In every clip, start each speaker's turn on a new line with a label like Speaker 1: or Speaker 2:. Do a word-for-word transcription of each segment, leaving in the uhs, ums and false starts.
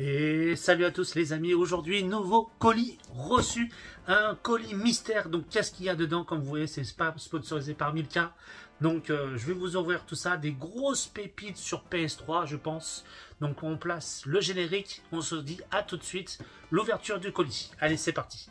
Speaker 1: Et salut à tous les amis, aujourd'hui nouveau colis reçu, un colis mystère. Donc qu'est-ce qu'il y a dedans? Comme vous voyez, c'est pas sponsorisé par Milka. Donc euh, je vais vous ouvrir tout ça, des grosses pépites sur P S trois je pense. Donc on place le générique, on se dit à tout de suite, l'ouverture du colis. Allez, c'est parti.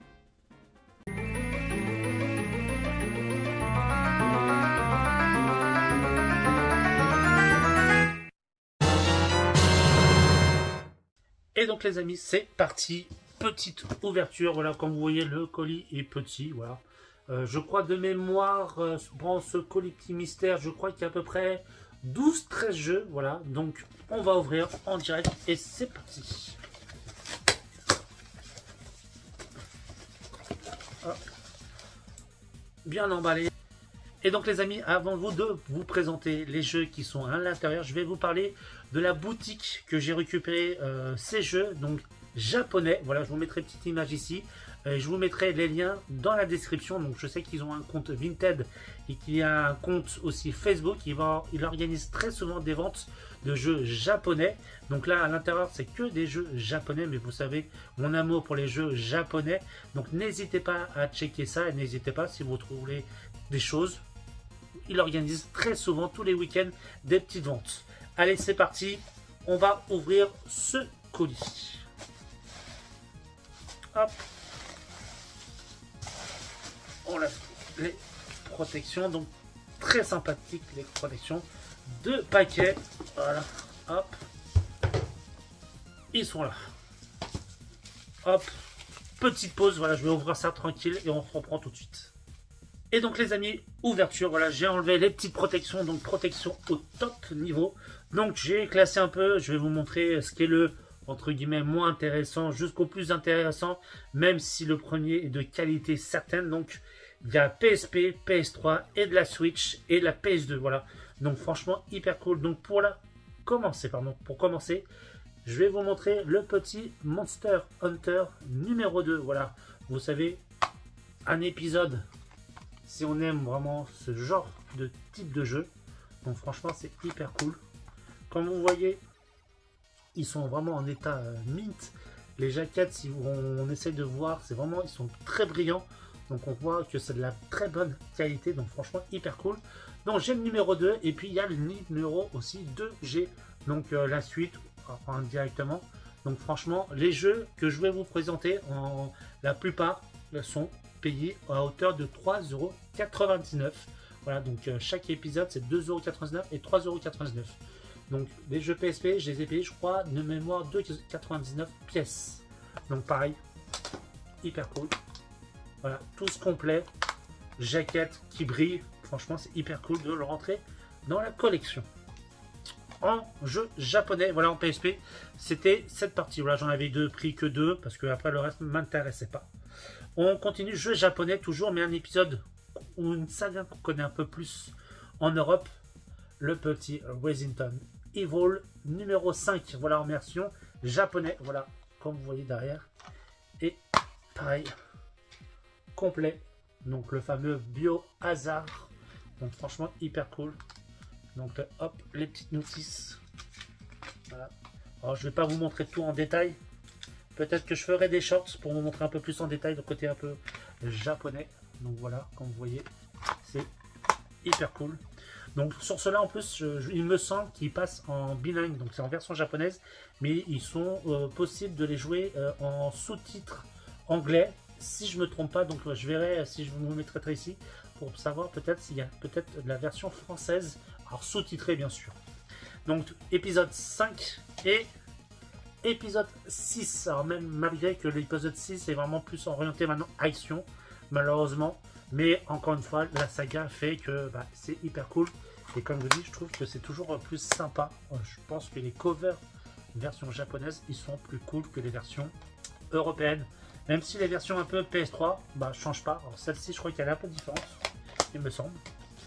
Speaker 1: Et donc les amis, c'est parti, petite ouverture, voilà, comme vous voyez le colis est petit, voilà. Euh, je crois de mémoire, euh, dans ce colis petit mystère, je crois qu'il y a à peu près douze treize jeux, voilà. Donc on va ouvrir en direct et c'est parti. Hop. Bien emballé. Et donc les amis, avant vous de vous présenter les jeux qui sont à l'intérieur, je vais vous parler de la boutique que j'ai récupéré euh, ces jeux, donc japonais. Voilà, je vous mettrai une petite image ici. Euh, je vous mettrai les liens dans la description. Donc je sais qu'ils ont un compte Vinted et qu'il y a un compte aussi Facebook. Il, va, il organise très souvent des ventes de jeux japonais. Donc là à l'intérieur c'est que des jeux japonais, mais vous savez mon amour pour les jeux japonais. Donc n'hésitez pas à checker ça et n'hésitez pas si vous trouvez des choses. Il organise très souvent tous les week-ends des petites ventes. Allez, c'est parti. On va ouvrir ce colis. Hop. On lave les protections. Donc, très sympathique les protections. Deux paquets. Voilà. Hop. Ils sont là. Hop. Petite pause. Voilà, je vais ouvrir ça tranquille et on reprend tout de suite. Et donc les amis, ouverture, voilà, j'ai enlevé les petites protections, donc protection au top niveau. Donc j'ai classé un peu, je vais vous montrer ce qui est le, entre guillemets, moins intéressant jusqu'au plus intéressant, même si le premier est de qualité certaine. Donc il y a P S P, P S trois et de la Switch et de la P S deux, voilà. Donc franchement, hyper cool. Donc pour la commencer, pardon, pour commencer, je vais vous montrer le petit Monster Hunter numéro deux, voilà. Vous savez, un épisode... Si on aime vraiment ce genre de type de jeu, donc franchement c'est hyper cool. Comme vous voyez, ils sont vraiment en état euh, mint. Les jaquettes, si on, on essaie de voir, c'est vraiment, ils sont très brillants. Donc on voit que c'est de la très bonne qualité, donc franchement hyper cool. Donc j'ai le numéro deux et puis il y a le numéro aussi deux G. Donc euh, la suite indirectement. Donc franchement, les jeux que je vais vous présenter, en, la plupart sont payé à hauteur de trois euros quatre-vingt-dix-neuf. Voilà, donc euh, chaque épisode c'est deux euros quatre-vingt-dix-neuf et trois euros quatre-vingt-dix-neuf. Donc les jeux P S P, je les ai payés, je crois, de mémoire deux euros quatre-vingt-dix-neuf pièces. Donc pareil, hyper cool. Voilà, tous complets, jaquette qui brille. Franchement, c'est hyper cool de le rentrer dans la collection. En jeu japonais, voilà, en P S P, c'était cette partie. Voilà, j'en avais deux, pris que deux parce que après le reste ne m'intéressait pas. On continue, jeu japonais toujours, mais un épisode ou une saga qu'on connaît un peu plus en Europe, le petit Resident Evil numéro cinq, voilà en version japonais, voilà, comme vous voyez derrière. Et pareil, complet, donc le fameux Biohazard, donc franchement hyper cool. Donc hop, les petites notices, voilà. Alors je vais pas vous montrer tout en détail. Peut-être que je ferai des shorts pour vous montrer un peu plus en détail le côté un peu japonais. Donc voilà, comme vous voyez, c'est hyper cool. Donc sur cela en plus, je, je, il me semble qu'ils passent en bilingue, donc c'est en version japonaise, mais ils sont euh, possibles de les jouer euh, en sous-titres anglais, si je me trompe pas. Donc je verrai si je vous mettrai ici pour savoir peut-être s'il y a peut-être la version française, alors sous-titrée bien sûr. Donc épisode cinq et épisode six, alors même malgré que l'épisode six est vraiment plus orienté maintenant action, malheureusement, mais encore une fois, la saga fait que bah, c'est hyper cool, et comme je vous dis, je trouve que c'est toujours plus sympa. Je pense que les covers version japonaise, ils sont plus cool que les versions européennes, même si les versions un peu P S trois, bah, change pas. Alors celle-ci, je crois qu'elle a un peu de différence, il me semble.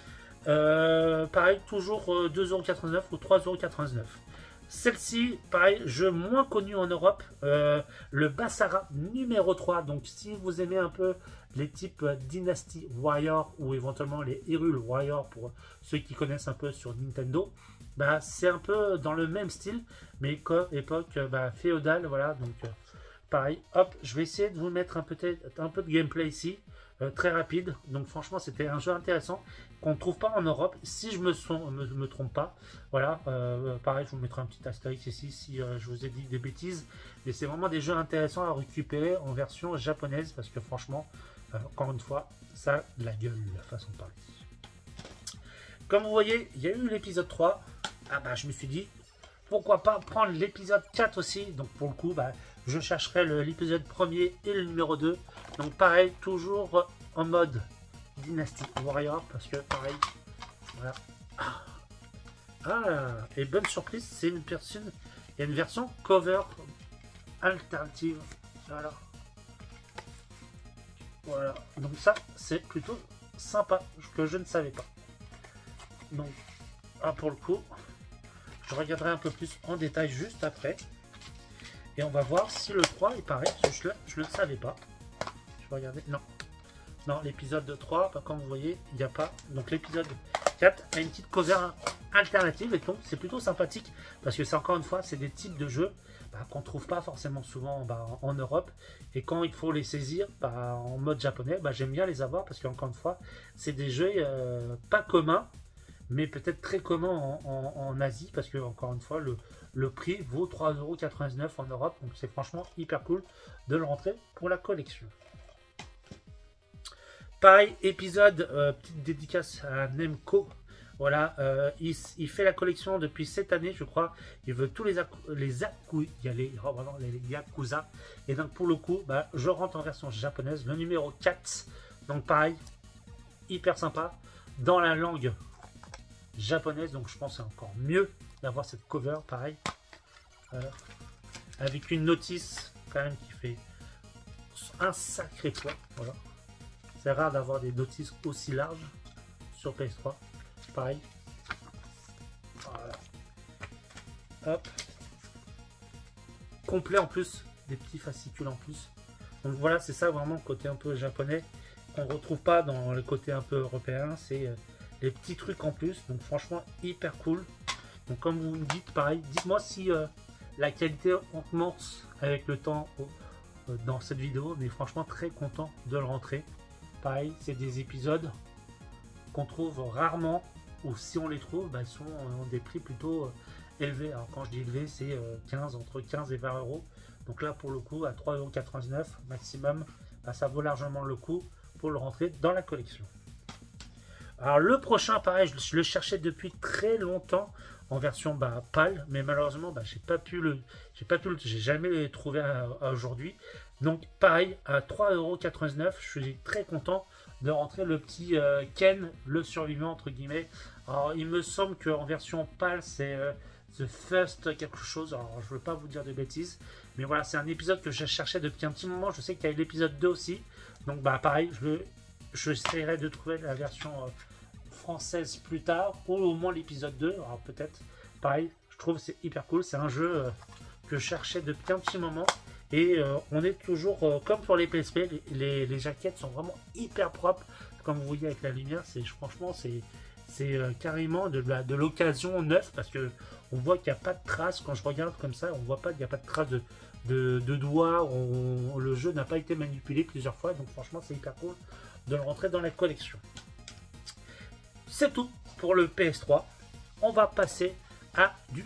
Speaker 1: Euh, pareil, toujours euh, deux euros quatre-vingt-dix-neuf ou trois euros quatre-vingt-dix-neuf. Celle-ci, pareil, jeu moins connu en Europe, euh, le Basara numéro trois. Donc si vous aimez un peu les types euh, Dynasty Warrior ou éventuellement les Hyrule Warrior pour ceux qui connaissent un peu sur Nintendo. Bah, c'est un peu dans le même style, mais époque bah, féodale, voilà. Donc euh, pareil, hop, je vais essayer de vous mettre un peu, un peu de gameplay ici, euh, très rapide. Donc franchement, c'était un jeu intéressant qu'on ne trouve pas en Europe, si je me, son, me, me trompe pas. Voilà, euh, pareil, je vous mettrai un petit astérisque ici si euh, je vous ai dit des bêtises. Mais c'est vraiment des jeux intéressants à récupérer en version japonaise, parce que franchement, euh, encore une fois, ça a de la gueule, la façon de parler. Comme vous voyez, il y a eu l'épisode trois. Ah bah, je me suis dit, pourquoi pas prendre l'épisode quatre aussi. Donc pour le coup, bah, je chercherai l'épisode premier et le numéro deux. Donc pareil, toujours en mode Dynasty Warrior, parce que pareil, voilà. Ah, et bonne surprise, c'est une version, il y a une version cover alternative. Voilà. Voilà. Donc ça, c'est plutôt sympa, que je ne savais pas. Donc, ah, pour le coup, je regarderai un peu plus en détail juste après. Et on va voir si le trois est pareil. Je ne je le savais pas. Je vais regarder. Non. Non, l'épisode trois, comme vous voyez, il n'y a pas. Donc l'épisode quatre a une petite cover alternative. Et donc c'est plutôt sympathique. Parce que c'est encore une fois, c'est des types de jeux bah, qu'on ne trouve pas forcément souvent bah, en Europe. Et quand il faut les saisir bah, en mode japonais, bah, j'aime bien les avoir. Parce qu'encore une fois, c'est des jeux euh, pas communs, mais peut-être très commun en, en, en Asie, parce que encore une fois le, le prix vaut trois euros quatre-vingt-dix-neuf en Europe, donc c'est franchement hyper cool de le rentrer pour la collection. Pareil, épisode, euh, petite dédicace à Nemco. Voilà, euh, il, il fait la collection depuis cette année, je crois. Il veut tous les les, Aku, il y a les, oh, pardon, les Yakuza. Et donc pour le coup, bah, je rentre en version japonaise, le numéro quatre. Donc pareil, hyper sympa, dans la langue japonaise, donc je pense que c'est encore mieux d'avoir cette cover pareil, euh, avec une notice quand même qui fait un sacré poids. Voilà, c'est rare d'avoir des notices aussi larges sur P S trois. Pareil, voilà. Hop, complet en plus, des petits fascicules en plus. Donc voilà, c'est ça vraiment le côté un peu japonais qu'on retrouve pas dans le côté un peu européen. C'est euh, les petits trucs en plus, donc franchement hyper cool. Donc comme vous me dites, pareil, dites-moi si euh, la qualité augmente avec le temps euh, dans cette vidéo, mais franchement très content de le rentrer. Pareil, c'est des épisodes qu'on trouve rarement, ou si on les trouve, bah, ils sont euh, des prix plutôt euh, élevés. Alors quand je dis élevé, c'est euh, quinze, entre quinze et vingt euros. Donc là pour le coup, à trois euros quatre-vingt-dix-neuf maximum, bah, ça vaut largement le coup pour le rentrer dans la collection. Alors le prochain, pareil, je, je le cherchais depuis très longtemps en version bah, pâle, mais malheureusement, bah, j'ai pas pu le, j'ai pas pu le, j'ai jamais trouvé à, à aujourd'hui. Donc pareil, à trois euros quatre-vingt-dix-neuf, je suis très content de rentrer le petit euh, Ken, le survivant entre guillemets. Alors il me semble qu'en version pâle, c'est euh, The First quelque chose. Alors je veux pas vous dire de bêtises, mais voilà, c'est un épisode que je cherchais depuis un petit moment. Je sais qu'il y a l'épisode deux aussi, donc bah pareil, je le je essaierai de trouver la version euh, française plus tard, ou au moins l'épisode deux. Alors peut-être, pareil, je trouve c'est hyper cool. C'est un jeu euh, que je cherchais depuis un petit moment. Et euh, on est toujours, euh, comme pour les P S P, les, les, les jaquettes sont vraiment hyper propres. Comme vous voyez avec la lumière, c'est franchement, c'est euh, carrément de, de l'occasion neuve. Parce que on voit qu'il n'y a pas de traces. Quand je regarde comme ça, on voit pas qu'il n'y a pas de traces de, de, de doigts. On, le jeu n'a pas été manipulé plusieurs fois. Donc franchement, c'est hyper cool de le rentrer dans la collection. C'est tout pour le P S trois. On va passer à du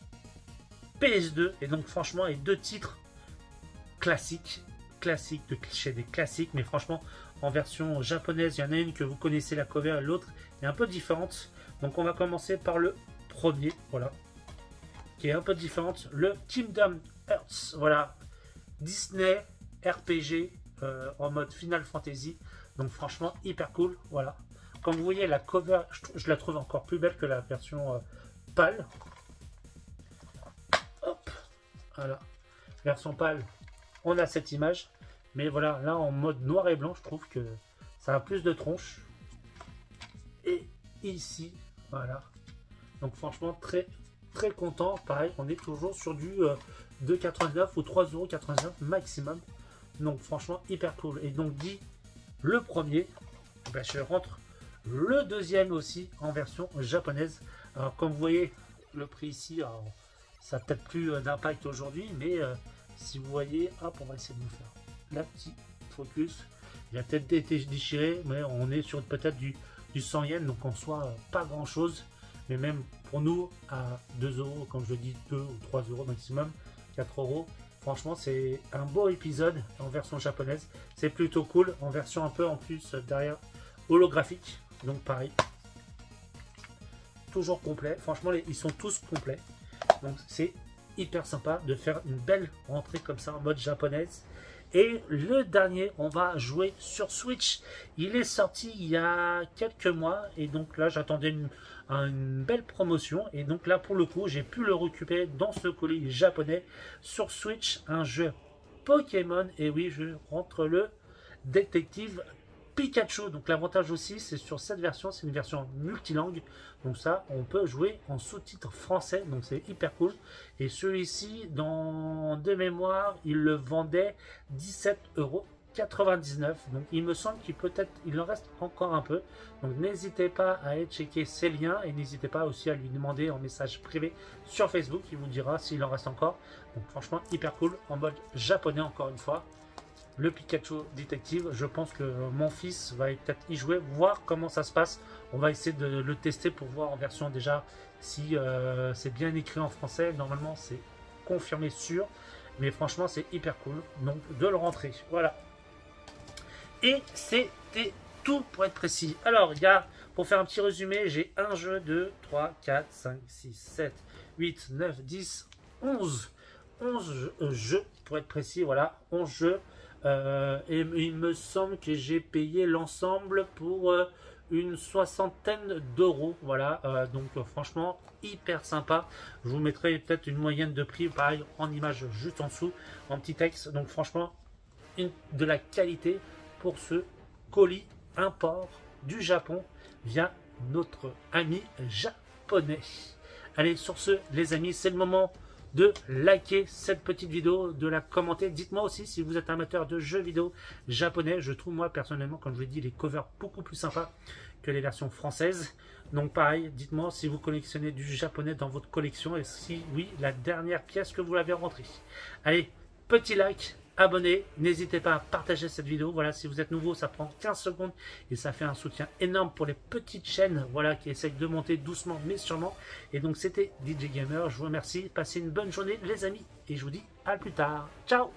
Speaker 1: P S deux. Et donc franchement, les deux titres classiques, classiques de clichés, des classiques, mais franchement en version japonaise, il y en a une que vous connaissez la cover, l'autre est un peu différente. Donc on va commencer par le premier, voilà, qui est un peu différente, le Kingdom Hearts, voilà, Disney R P G euh, en mode Final Fantasy. Donc franchement hyper cool, voilà. Comme vous voyez la cover, je, je la trouve encore plus belle que la version euh, pâle. Hop, voilà, version pâle. On a cette image, mais voilà, là en mode noir et blanc, je trouve que ça a plus de tronche. Et ici, voilà. Donc franchement, très très content. Pareil, on est toujours sur du euh, deux euros quatre-vingt-dix-neuf ou trois euros quatre-vingt-dix-neuf maximum. Donc franchement, hyper cool. Et donc dit le premier, ben, je rentre le deuxième aussi en version japonaise. Alors comme vous voyez le prix ici, alors, ça n'a peut-être plus d'impact aujourd'hui, mais euh, si vous voyez, hop, on va essayer de nous faire la petite focus. Il a peut-être été déchiré, mais on est sur peut-être du, du cent yens, donc en soi pas grand chose, mais même pour nous à deux euros, comme je dis, deux ou trois euros maximum, quatre euros. Franchement, c'est un beau épisode en version japonaise. C'est plutôt cool, en version un peu en plus derrière holographique. Donc pareil, toujours complet. Franchement, les, ils sont tous complets. Donc c'est hyper sympa de faire une belle rentrée comme ça en mode japonaise. Et le dernier, on va jouer sur Switch. Il est sorti il y a quelques mois. Et donc là, j'attendais une, une belle promotion. Et donc là, pour le coup, j'ai pu le récupérer dans ce colis japonais sur Switch. Un jeu Pokémon. Et oui, je rentre le détective Pikachu. Donc l'avantage aussi, c'est sur cette version, c'est une version multilangue. Donc ça, on peut jouer en sous-titres français. Donc c'est hyper cool. Et celui-ci, dans de mémoire, il le vendait dix-sept euros quatre-vingt-dix-neuf. Donc il me semble qu'il peut-être, il en reste encore un peu. Donc n'hésitez pas à aller checker ces liens. Et n'hésitez pas aussi à lui demander en message privé sur Facebook. Il vous dira s'il en reste encore. Donc franchement, hyper cool. En mode japonais encore une fois. Le Pikachu détective, je pense que mon fils va peut-être y jouer, voir comment ça se passe. On va essayer de le tester pour voir en version déjà si euh, c'est bien écrit en français. Normalement, c'est confirmé sûr, mais franchement, c'est hyper cool. Donc, de le rentrer. Voilà. Et c'était tout pour être précis. Alors, il y a, pour faire un petit résumé, j'ai un jeu, deux, trois, quatre, cinq, six, sept, huit, neuf, dix, onze. onze jeux, pour être précis. Voilà, onze jeux. Euh, et il me semble que j'ai payé l'ensemble pour euh, une soixantaine d'euros. Voilà, euh, donc euh, franchement hyper sympa. Je vous mettrai peut-être une moyenne de prix, pareil en image juste en dessous, en petit texte. Donc franchement, une, de la qualité pour ce colis import du Japon via notre ami japonais. Allez, sur ce, les amis, c'est le moment de liker cette petite vidéo, de la commenter. Dites-moi aussi si vous êtes amateur de jeux vidéo japonais. Je trouve moi personnellement, comme je vous l'ai dit, les covers beaucoup plus sympas que les versions françaises. Donc pareil, dites-moi si vous collectionnez du japonais dans votre collection et si oui, la dernière pièce que vous l'avez rentrée. Allez, petit like, abonnez, n'hésitez pas à partager cette vidéo. Voilà, si vous êtes nouveau, ça prend quinze secondes et ça fait un soutien énorme pour les petites chaînes, voilà, qui essayent de monter doucement mais sûrement. Et donc c'était D J Gamer, je vous remercie, passez une bonne journée les amis et je vous dis à plus tard. Ciao.